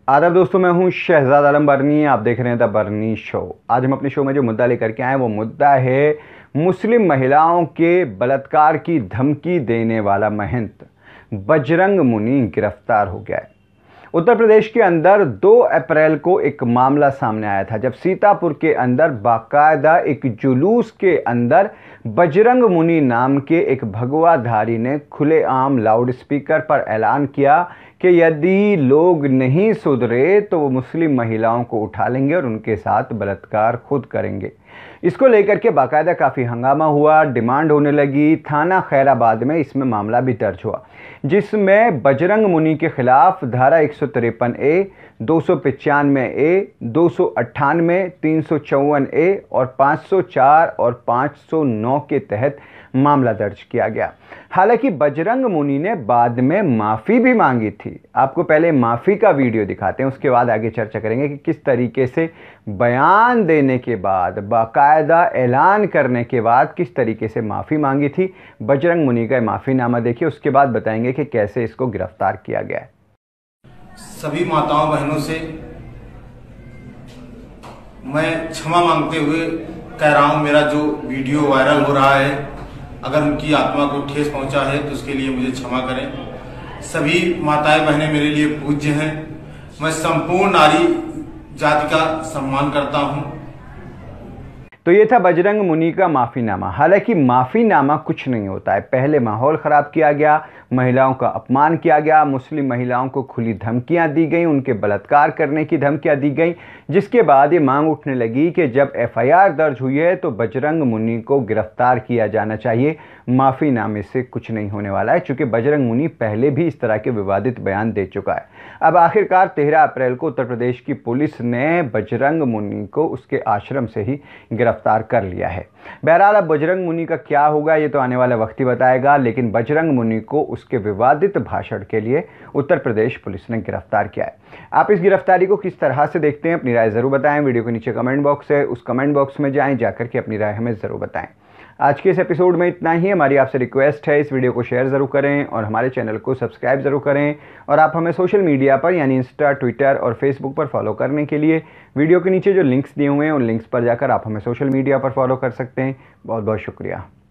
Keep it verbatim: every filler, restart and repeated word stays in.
आदाब दोस्तों, मैं हूं शहजाद आलम बरनी। आप देख रहे हैं द बरनी शो। आज हम अपने शो में जो मुद्दा लेकर के आए वो मुद्दा है मुस्लिम महिलाओं के बलात्कार की धमकी देने वाला महंत बजरंग मुनि गिरफ्तार हो गया है। उत्तर प्रदेश के अंदर दो अप्रैल को एक मामला सामने आया था जब सीतापुर के अंदर बाकायदा एक जुलूस के अंदर बजरंग मुनि नाम के एक भगवाधारी ने खुलेआम लाउडस्पीकर पर ऐलान किया कि यदि लोग नहीं सुधरे तो वो मुस्लिम महिलाओं को उठा लेंगे और उनके साथ बलात्कार खुद करेंगे। इसको लेकर के बाकायदा काफ़ी हंगामा हुआ, डिमांड होने लगी। थाना खैराबाद में इसमें मामला भी दर्ज हुआ जिसमें बजरंग मुनि के खिलाफ धारा एक सौ तिरपन ए, दो सौ पचानवे ए, दो सौ अट्ठानवे, तीन सौ चौवन ए और पाँच सौ चार और पाँच सौ नौ के तहत मामला दर्ज किया गया। हालांकि बजरंग मुनि ने बाद में माफ़ी भी मांगी थी। आपको पहले माफ़ी का वीडियो दिखाते हैं, उसके बाद आगे चर्चा करेंगे कि किस तरीके से बयान देने के बाद, बाकायदा ऐलान करने के बाद किस तरीके से माफ़ी मांगी थी। बजरंग मुनि का माफ़ीनामा देखिए, उसके बाद बताएंगे कि कैसे इसको गिरफ्तार किया गया है। सभी माताओं बहनों से मैं क्षमा मांगते हुए कह रहा हूं, मेरा जो वीडियो वायरल हो रहा है अगर उनकी आत्मा को ठेस पहुंचा है तो उसके लिए मुझे क्षमा करें। सभी माताएं बहनें मेरे लिए पूज्य हैं। मैं संपूर्ण नारी जाति का सम्मान करता हूं। तो ये था बजरंग मुनि का माफ़ीनामा। हालांकि माफ़ीनामा कुछ नहीं होता है। पहले माहौल ख़राब किया गया, महिलाओं का अपमान किया गया, मुस्लिम महिलाओं को खुली धमकियां दी गई, उनके बलात्कार करने की धमकियां दी गई, जिसके बाद ये मांग उठने लगी कि जब एफ आई आर दर्ज हुई है तो बजरंग मुनि को गिरफ्तार किया जाना चाहिए। माफ़ीनामे से कुछ नहीं होने वाला है, चूँकि बजरंग मुनि पहले भी इस तरह के विवादित बयान दे चुका है। अब आखिरकार तेरह अप्रैल को उत्तर प्रदेश की पुलिस ने बजरंग मुनि को उसके आश्रम से ही गिरफ्तार कर लिया है। बहरहाल अब बजरंग मुनि का क्या होगा ये तो आने वाला वक्त ही बताएगा, लेकिन बजरंग मुनि को उसके विवादित भाषण के लिए उत्तर प्रदेश पुलिस ने गिरफ्तार किया है। आप इस गिरफ्तारी को किस तरह से देखते हैं, अपनी राय जरूर बताएं। वीडियो के नीचे कमेंट बॉक्स है, उस कमेंट बॉक्स में जाएं, जाकर के अपनी राय हमें जरूर बताएं। आज के इस एपिसोड में इतना ही। हमारी आपसे रिक्वेस्ट है, इस वीडियो को शेयर ज़रूर करें और हमारे चैनल को सब्सक्राइब ज़रूर करें। और आप हमें सोशल मीडिया पर यानी इंस्टा, ट्विटर और फेसबुक पर फॉलो करने के लिए वीडियो के नीचे जो लिंक्स दिए हुए हैं उन लिंक्स पर जाकर आप हमें सोशल मीडिया पर फॉलो कर सकते हैं। बहुत बहुत शुक्रिया।